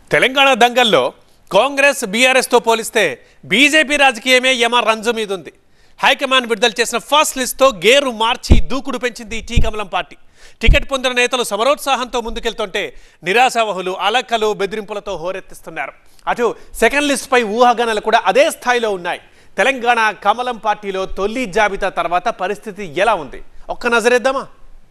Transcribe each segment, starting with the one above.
Telangana దంగల్లో Congress BRS తో పోలిస్తే BJP రాజకీయమే యమ రంజు మీద ఉంది. హైకమాండ్ విడుదల చేసిన ఫస్ట్ లిస్ట్ తో గేరు మార్చి దూకుడు పెంచింది టీ కమలం పార్టీ. టికెట్ పొందిన నేతలు సమరోత్సాహంతో ముందుకెళ్తుంటే నిరాశావహులు అలకలు బెదిరింపులతో హోరెత్తిస్తున్నారు. అటు సెకండ్ లిస్ట్ పై ఊహాగానాలు కూడా అదే స్థాయిలో ఉన్నాయి. తెలంగాణ కమలం పార్టీలో తొలి జాబితా తర్వాత పరిస్థితి ఎలా ఉంది ఒక్క నజరేద్దామా?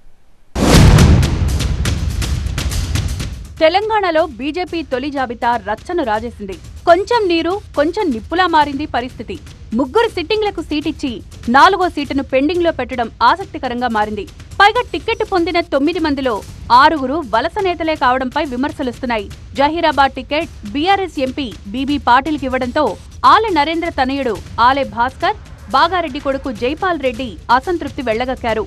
తెలంగాణలో బీజేపీ తొలి జాబితా రచ్చను రాజేసింది. కొంచెం నీరు కొంచెం నిప్పులా మారింది పరిస్థితి. 3 సిట్టింగ్లకు సీటిచ్చి 4వ సీటును పెండింగ్ లో పెట్టడం ఆసక్తికరంగా మారింది. పైగా టికెట్ పొందిన 9 మందిలో 6 వలస నేతలే కావడంపై విమర్శలుస్తున్నాయి. Zaheerabad ticket BRS MP B B Patil కి ఇవ్వడంతో ఆలె నరేంద్ర తనయుడు ఆలె భాస్కర్, బాగారెడ్డి కొడుకు జైపాల్ రెడ్డి అసంతృప్తి వెళ్లగక్కారు.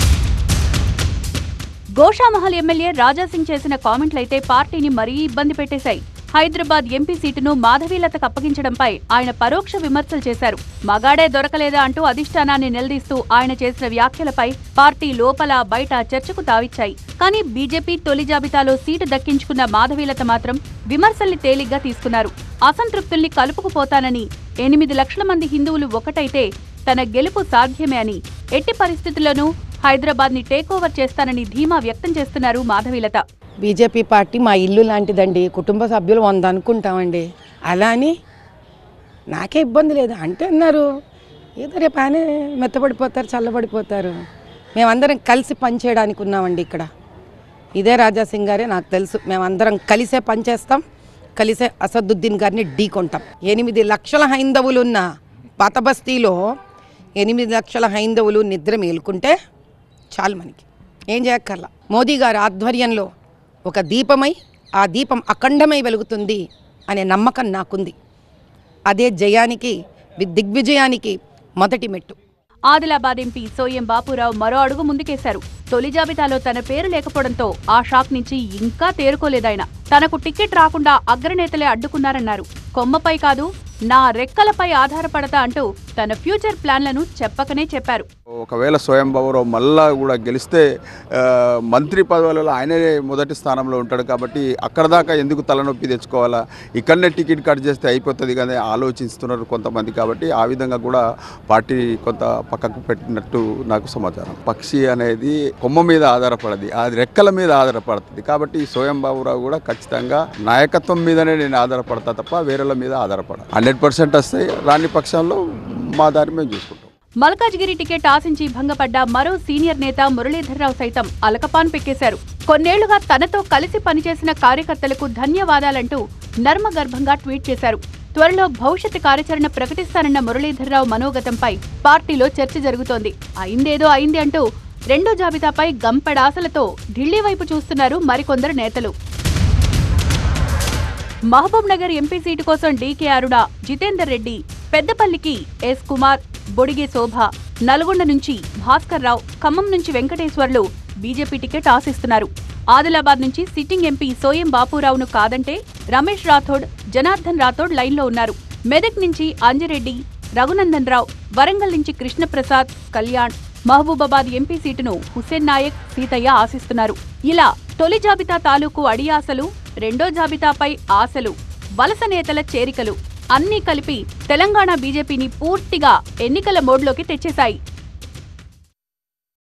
గోషామహల్ ఎమ్మెల్యే రాజాసింగ్ చేసిన కామెంట్లయితే పార్టీని మరీ ఇబ్బంది పెట్టేశాయి. హైదరాబాద్ ఎంపీ సీటును మాధవీలతకు అప్పగించడంపై ఆయన పరోక్ష విమర్శలు చేశారు. మగాడే దొరకలేదా అంటూ అధిష్టానాన్ని నిలదీస్తూ ఆయన చేసిన వ్యాఖ్యలపై పార్టీ లోపల బయట చర్చకు తావిచ్చాయి. కానీ బీజేపీ తొలి జాబితాలో సీటు దక్కించుకున్న మాధవీలత మాత్రం విమర్శల్ని తేలిగ్గా తీసుకున్నారు. అసంతృప్తుల్ని కలుపుకుపోతానని, 8 లక్షల మంది హిందువులు ఒకటైతే తన గెలుపు సాధ్యమే అని, ఎట్టి పరిస్థితుల్లోనూ హైదరాబాద్ ని టేక్ ఓవర్ చేస్తానని ధీమా వ్యక్తం చేస్తున్నారు మాధవీలత. బీజేపీ పార్టీ మా ఇల్లు లాంటిదండి. కుటుంబ సభ్యులు 100 అనుకుంటామండి. అలా అని నాకే ఇబ్బంది లేదు అంటే అన్నారు. ఏదో రేపు ఆయన మెత్తబడిపోతారు, చల్లబడిపోతారు. మేమందరం కలిసి పనిచేయడానికి ఉన్నామండి ఇక్కడ. ఇదే రాజాసింగ్ గారే నాకు తెలుసు. మేమందరం కలిసే పనిచేస్తాం, కలిసే అసదుద్దీన్ గారిని ఢీకొంటాం. 8 లక్షల హైందవులు ఉన్న పాత బస్తీలో 8 లక్షల హైందవులు నిద్ర మేలుకుంటే చాలు, మనకి ఏం చేయక్కర్లా. మోదీ గారి ఆధ్వర్యంలో ఒక దీపమై ఆ దీపం అఖండమై వెలుగుతుంది అనే నమ్మకం నాకుంది. అదే జయానికి, దిగ్విజయానికి మొదటి మెట్టు. ఆదిలాబాద్ ఎంపీ సోయం బాపురావు మరో అడుగు ముందుకేశారు. తొలి జాబితాలో తన పేరు లేకపోవడంతో ఆ షాక్ నుంచి ఇంకా తేరుకోలేదాయన. తనకు టికెట్ రాకుండా అగ్రనేతలే అడ్డుకున్నారన్నారు. కొమ్మపై కాదు నా రెక్కలపై ఆధారపడతా అంటూ తన ఫ్యూచర్ ప్లాన్లను చెప్పకనే చెప్పారు. ఒకవేళ స్వయం బాబురావు మళ్ళా కూడా గెలిస్తే మంత్రి పదవులలో ఆయనే మొదటి స్థానంలో ఉంటాడు. కాబట్టి అక్కడ దాకా ఎందుకు తలనొప్పి తెచ్చుకోవాలా, ఇక్కడనే టికెట్ కట్ చేస్తే అయిపోతుంది కానీ ఆలోచిస్తున్నారు కొంతమంది. కాబట్టి ఆ విధంగా కూడా పార్టీ కొంత పక్కకు పెట్టినట్టు నాకు సమాచారం. పక్షి అనేది కొమ్మ మీద ఆధారపడది, అది రెక్కల మీద ఆధారపడుతుంది. కాబట్టి స్వయం బాబురావు కూడా ఖచ్చితంగా నాయకత్వం మీదనే నేను ఆధారపడతా తప్ప వేరేల మీద ఆధారపడ. 100% వస్తాయి. రాని పక్షంలో మా దారి మేము చూసుకుంటాం. మల్కాజ్గిరి టికెట్ ఆశించి భంగపడ్డ మరో సీనియర్ నేత మురళీధర్రావు సైతం అలకపాన్ పెక్కేశారు. కొన్నేళ్లుగా తనతో కలిసి పనిచేసిన కార్యకర్తలకు ధన్యవాదాలంటూ నర్మగర్భంగా ట్వీట్ చేశారు. త్వరలో భవిష్యత్ కార్యాచరణ ప్రకటిస్తానన్న మురళీధర్రావు మనోగతంపై పార్టీలో చర్చ జరుగుతోంది. అయిందేదో అయింది అంటూ రెండో జాబితాపై గంపెడాసలతో ఢిల్లీ వైపు చూస్తున్నారు మరికొందరు నేతలు. మహబూబ్ నగర్ ఎంపీ సీటు కోసం డీకే అరుణ, జితేందర్ రెడ్డి, పెద్దపల్లికి ఎస్ కుమార్, బొడిగే శోభ, నల్గొండ నుంచి భాస్కర్ రావు, ఖమ్మం నుంచి వెంకటేశ్వర్లు బీజేపీ టికెట్ ఆశిస్తున్నారు. ఆదిలాబాద్ నుంచి సిట్టింగ్ ఎంపీ సోయం బాపురావును కాదంటే రమేష్ రాథోడ్, జనార్దన్ రాథోడ్ లైన్లో ఉన్నారు. మెదక్ నుంచి అంజిరెడ్డి, రఘునందన్ రావు, వరంగల్ నుంచి కృష్ణప్రసాద్, కళ్యాణ్, మహబూబాబాద్ ఎంపీ సీటును హుస్సేన్ నాయక్, సీతయ్య ఆశిస్తున్నారు. ఇలా తొలి జాబితా తాలూకు అడియాసలు, రెండో జాబితాపై ఆశలు, వలస నేతల చేరికలు అన్నీ కలిపి తెలంగాణ బీజేపీని పూర్తిగా ఎన్నికల మోడ్లోకి తెచ్చేశాయి.